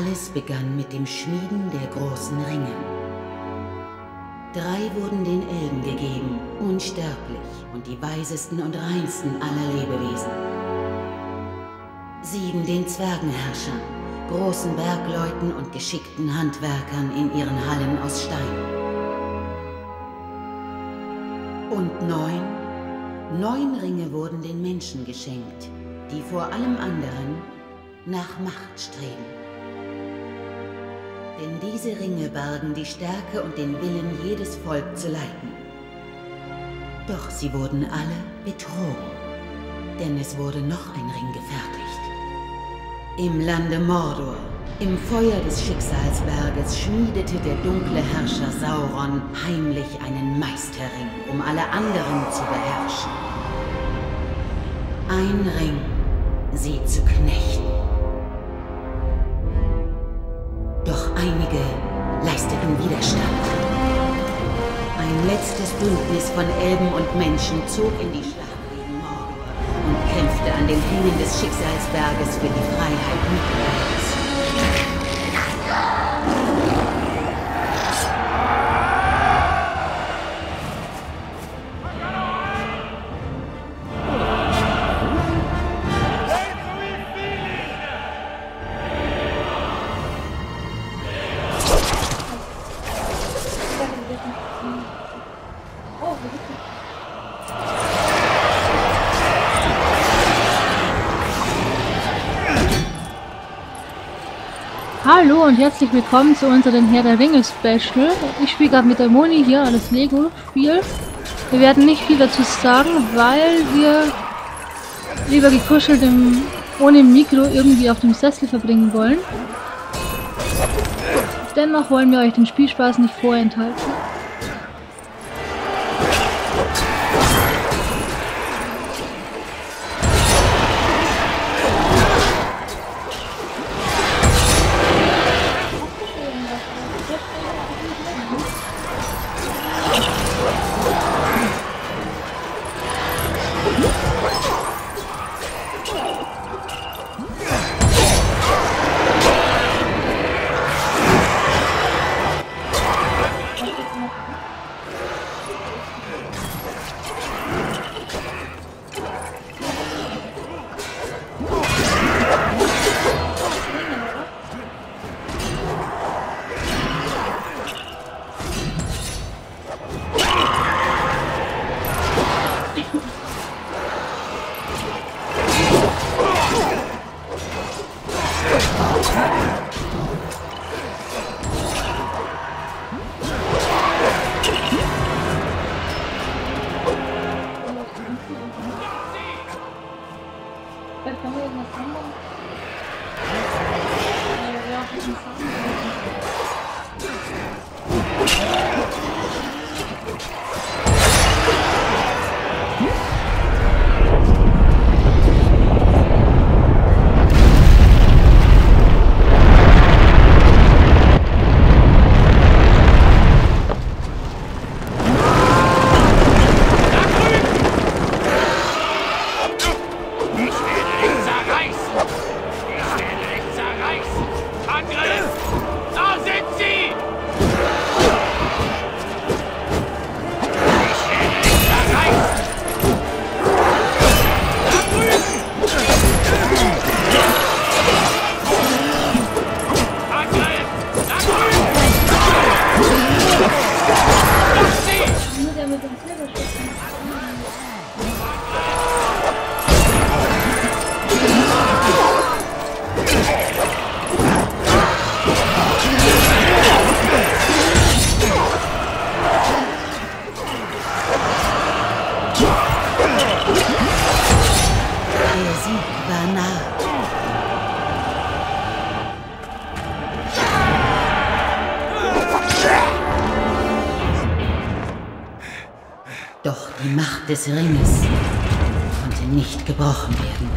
Alles begann mit dem Schmieden der großen Ringe. 3 wurden den Elben gegeben, unsterblich und die weisesten und reinsten aller Lebewesen. 7 den Zwergenherrschern, großen Bergleuten und geschickten Handwerkern in ihren Hallen aus Stein. Und 9 Ringe wurden den Menschen geschenkt, die vor allem anderen nach Macht streben. Denn diese Ringe bargen die Stärke und den Willen, jedes Volk zu leiten. Doch sie wurden alle betrogen, denn es wurde noch ein Ring gefertigt. Im Lande Mordor, im Feuer des Schicksalsberges, schmiedete der dunkle Herrscher Sauron heimlich einen Meisterring, um alle anderen zu beherrschen. Ein Ring, sie zu knechten. Doch einige leisteten Widerstand. Ein letztes Bündnis von Elben und Menschen zog in die Schlacht gegen Mordor und kämpfte an den Hängen des Schicksalsberges für die Freiheit Mittelerde. Hallo und herzlich willkommen zu unserem Herr der Ringe Special. Ich spiele gerade mit der Moni hier das Lego-Spiel. Wir werden nicht viel dazu sagen, weil wir lieber gekuschelt ohne Mikro irgendwie auf dem Sessel verbringen wollen. Dennoch wollen wir euch den Spielspaß nicht vorenthalten. Doch die Macht des Ringes konnte nicht gebrochen werden.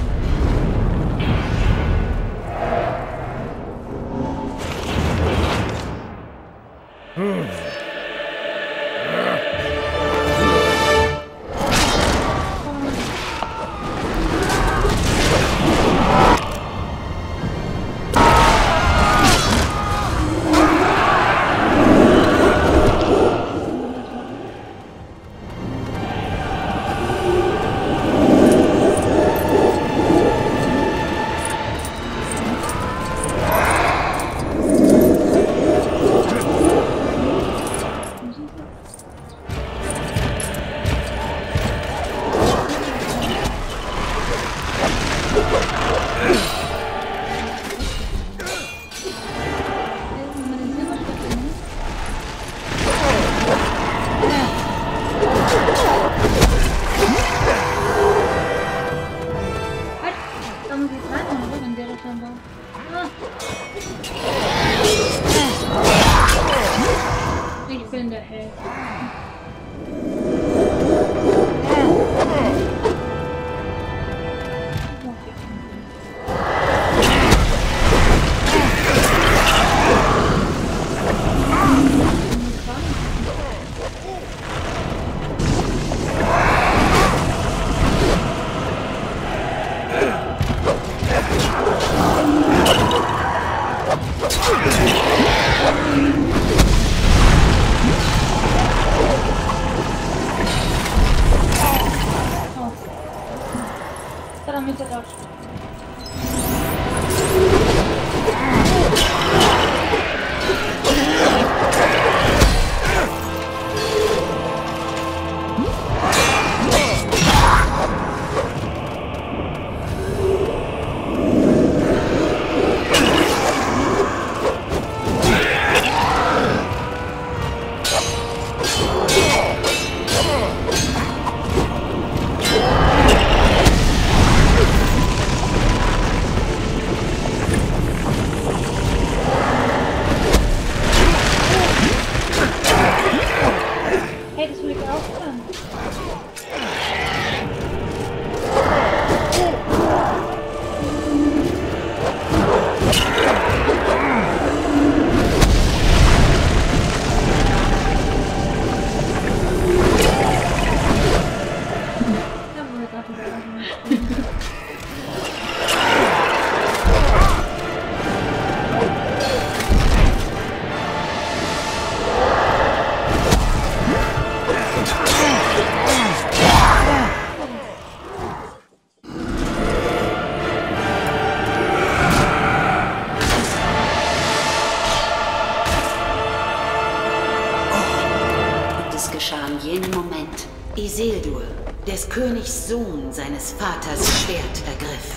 Hell? Isildur, des Königs Sohn, seines Vaters Schwert ergriff.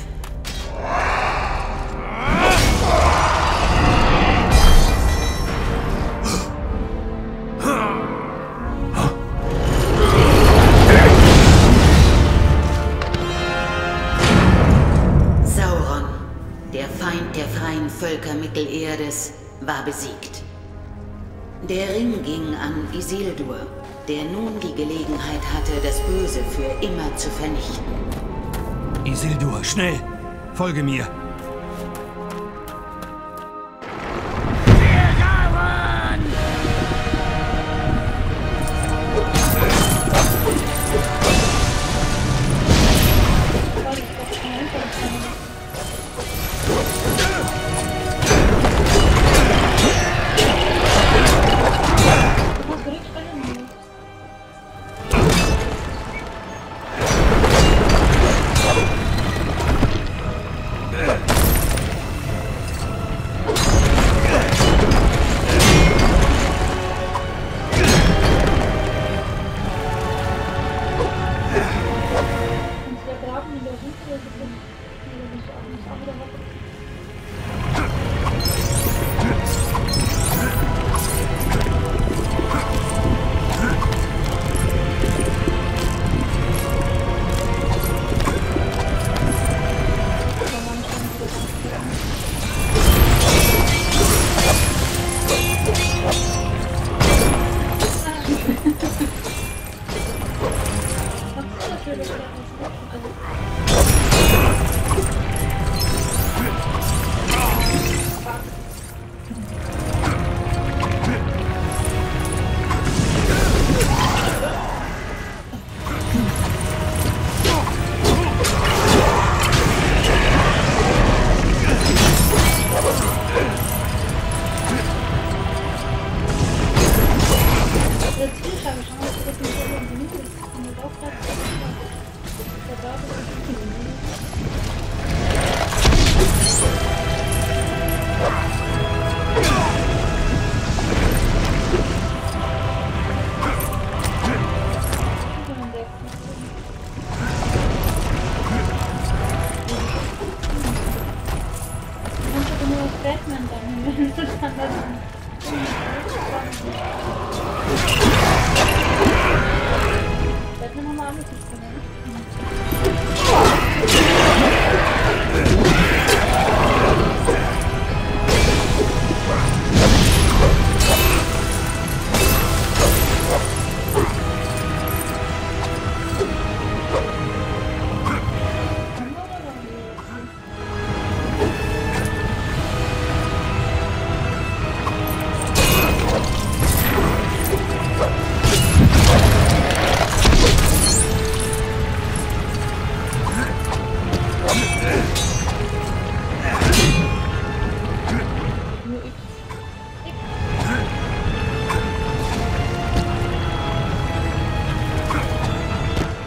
Sauron, der Feind der freien Völker Mittelerdes, war besiegt. Der Ring ging an Isildur, der nun die Gelegenheit hatte, das Böse für immer zu vernichten. Isildur, schnell! Folge mir!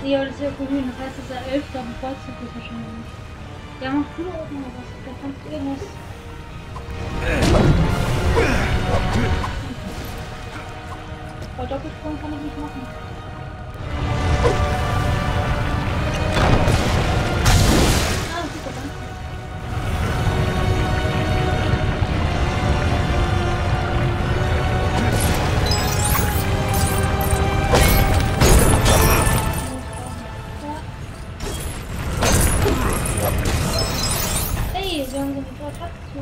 Ja, das ist ja grün, das heißt, dass er 11 da bevorzugt ist wahrscheinlich. Ja, mach du oben noch was, da kannst du irgendwas. Weil Doppelsprung kann ich nicht machen. Ah, super, danke. Hey, wir haben so eine Attraktion.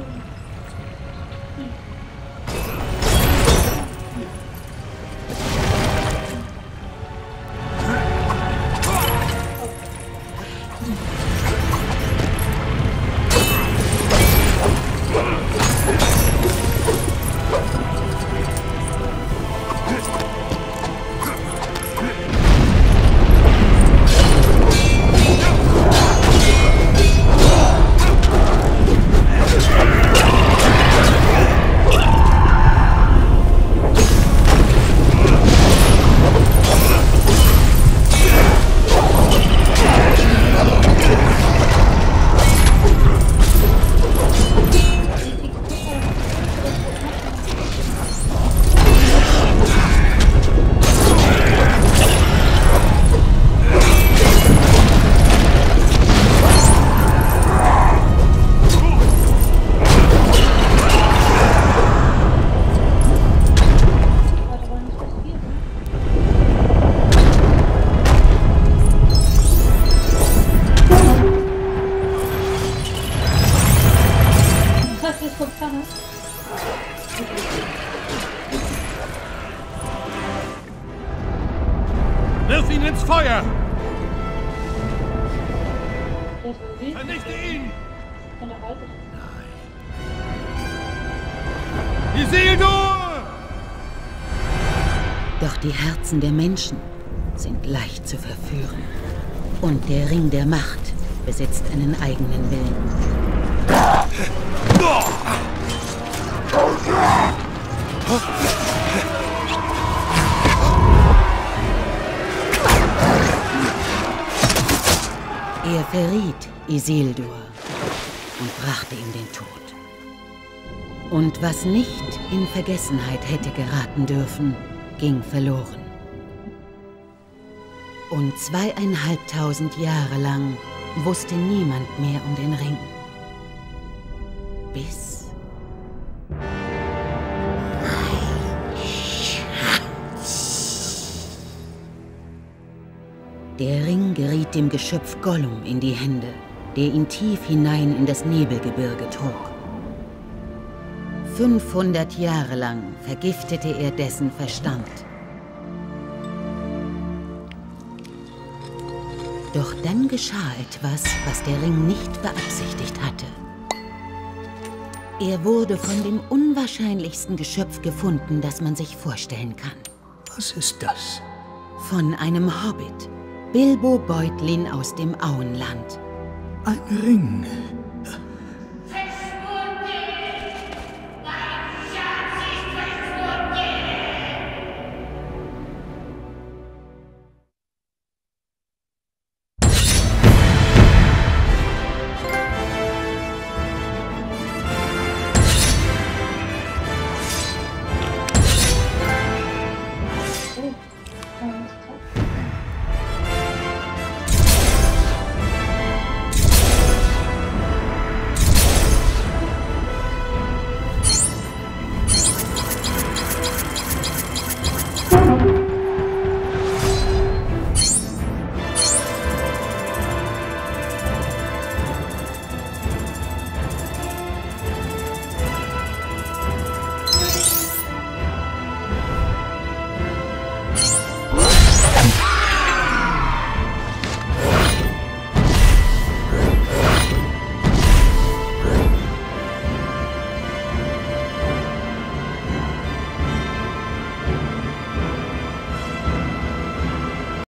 Wirf ihn ins Feuer! Der ist wild. Vernichte ihn! Von der Alte. Isildur! Doch die Herzen der Menschen sind leicht zu verführen. Und der Ring der Macht besitzt einen eigenen Willen. Er verriet Isildur und brachte ihm den Tod. Und was nicht in Vergessenheit hätte geraten dürfen, ging verloren. Und 2500 Jahre lang wusste niemand mehr um den Ring. Bis... Der Ring geriet dem Geschöpf Gollum in die Hände, der ihn tief hinein in das Nebelgebirge trug. 500 Jahre lang vergiftete er dessen Verstand. Doch dann geschah etwas, was der Ring nicht beabsichtigt hatte. Er wurde von dem unwahrscheinlichsten Geschöpf gefunden, das man sich vorstellen kann. Was ist das? Von einem Hobbit, Bilbo Beutlin aus dem Auenland. Ein Ring.